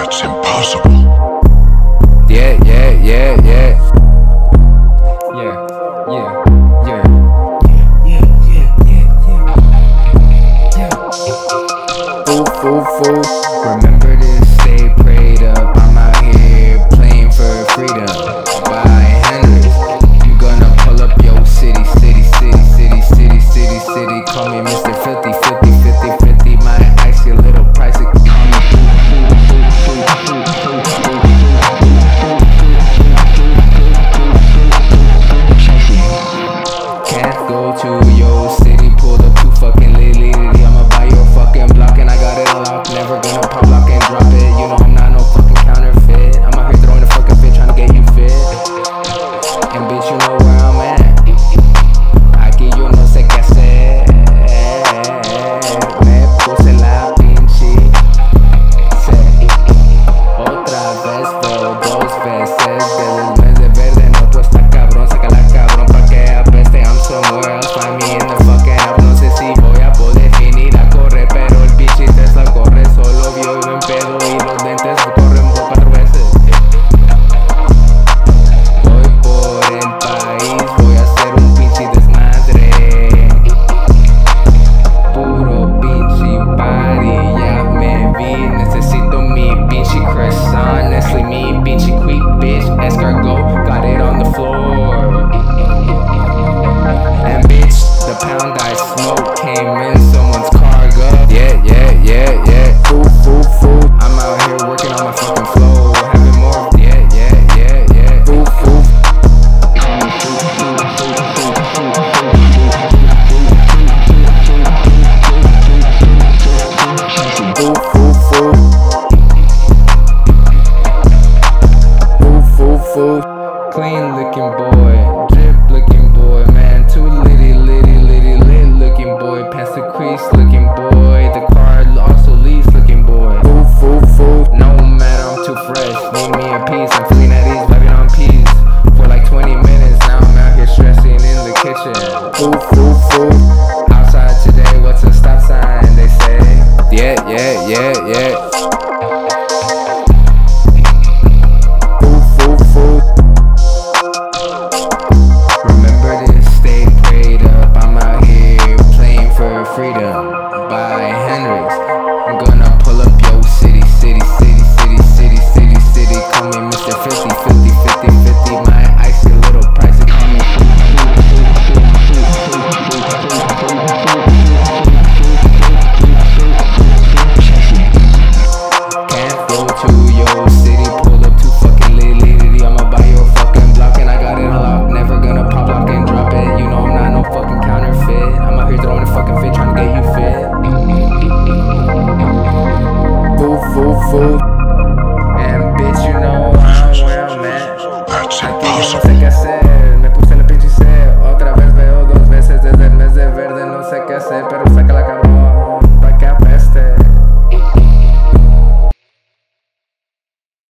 That's impossible. Yeah. Fool. Remember this, stay prayed up. I'm out here playing for freedom. By Henry, I'm gonna pull up your city. Call me Mr. 50. My icy little pricey. Can't go to your city, pulled up too fucking lily. I'ma buy your fucking block and I got it unlocked. Never gonna pop lock and drop it. You know I'm not no fucking counterfeit. I'm out here throwing a fucking fit, trying to get you fit. And bitch, you know where I'm at. Aquí yo no sé qué hacer. Me puse la pinche set. Otra vez veo dos veces del mes de verde. No, tú está cabrón, sácala cabrón pa' que apeste. I'm somewhere else, find me in the fucking app. No sé si voy a poder finir a correr, pero el pinche Tesla corre solo. Vio y en pedo y los dentes corren por 4 veces. Voy por el país, voy a hacer un pinche desmadre. Puro pinche party, ya me vi. Necesito mi pinche croissant, Nestle mi pinche quick bitch. Escargot, got it on the floor. And bitch, the pound I smoke came in someone's cargo. Yeah. Fool. I'm out here working on my fucking flow. Having more, yeah. Fool. Fool. Clean looking boy, drip looking boy, man. Too litty lit looking boy. Past the crease looking boy. The car also leaves looking boy. Fool. No matter, I'm too fresh. Need me a piece. I'm feeling at ease, vibing on peas. For like 20 minutes now, I'm out here stressing in the kitchen. Fool. Outside today, what's a stop sign? They say. Yeah. Remember this, stay prayed up. I'm out here playing for freedom. By Henry's, I'm gonna pull up your city. Call me Mr. 50. My icy little pricey. Call me. Can't go to your city, pull up too fucking lily. I'ma buy your fucking block and I got it unlocked. Never gonna pop lock and drop it. You know I'm not no fucking counterfeit. I'm out here throwing a fucking fit, trying to get you fit. Fool.